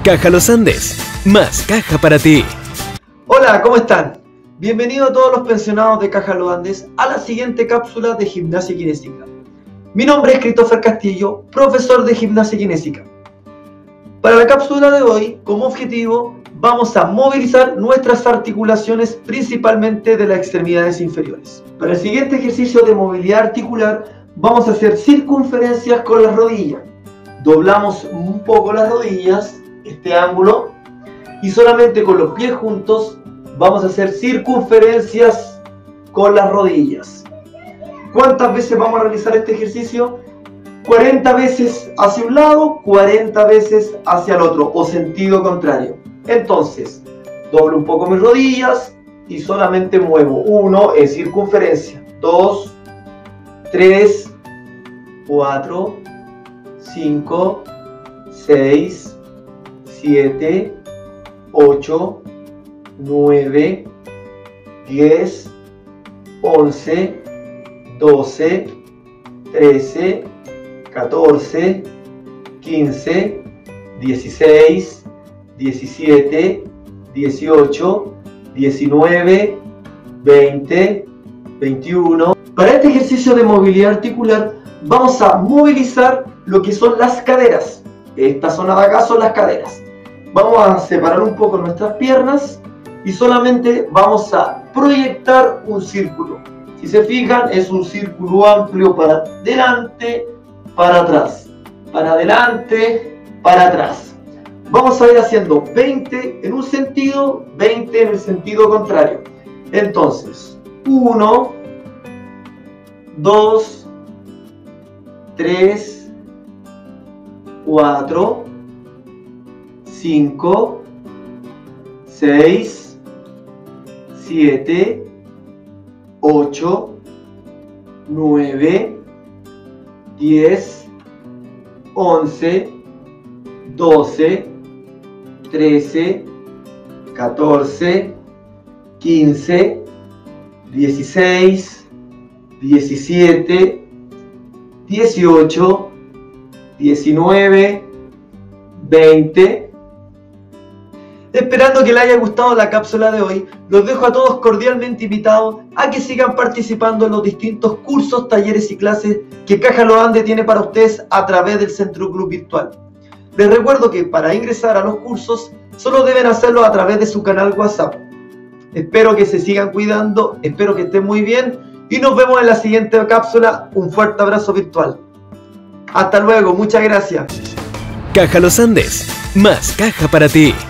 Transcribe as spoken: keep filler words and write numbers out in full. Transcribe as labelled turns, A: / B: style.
A: Caja Los Andes, más caja para ti.
B: Hola, ¿cómo están? Bienvenidos a todos los pensionados de Caja Los Andes a la siguiente cápsula de gimnasia kinésica. Mi nombre es Christopher Castillo, profesor de gimnasia kinésica. Para la cápsula de hoy, como objetivo, vamos a movilizar nuestras articulaciones, principalmente de las extremidades inferiores. Para el siguiente ejercicio de movilidad articular, vamos a hacer circunferencias con las rodillas. Doblamos un poco las rodillas, este ángulo, y solamente con los pies juntos vamos a hacer circunferencias con las rodillas. ¿Cuántas veces vamos a realizar este ejercicio? cuarenta veces hacia un lado, cuarenta veces hacia el otro, o sentido contrario. Entonces, doblo un poco mis rodillas y solamente muevo. uno en circunferencia, dos, tres, cuatro, cinco, seis, siete, ocho, nueve, diez, once, doce, trece, catorce, quince, dieciséis, diecisiete, dieciocho, diecinueve, veinte, veintiuno. Para este ejercicio de movilidad articular vamos a movilizar lo que son las caderas. Esta zona de acá son las caderas. Vamos a separar un poco nuestras piernas y solamente vamos a proyectar un círculo. Si se fijan, es un círculo amplio para adelante, para atrás, para adelante, para atrás. Vamos a ir haciendo veinte en un sentido, veinte en el sentido contrario. Entonces, uno, dos, tres, cuatro, cinco, seis, siete, ocho, nueve, diez, once, doce, trece, catorce, quince, dieciséis, diecisiete, dieciocho, diecinueve, veinte. Esperando que les haya gustado la cápsula de hoy, los dejo a todos cordialmente invitados a que sigan participando en los distintos cursos, talleres y clases que Caja Los Andes tiene para ustedes a través del Centro Club Virtual. Les recuerdo que para ingresar a los cursos solo deben hacerlo a través de su canal WhatsApp. Espero que se sigan cuidando, espero que estén muy bien y nos vemos en la siguiente cápsula. Un fuerte abrazo virtual. Hasta luego, muchas gracias.
A: Caja Los Andes, más caja para ti.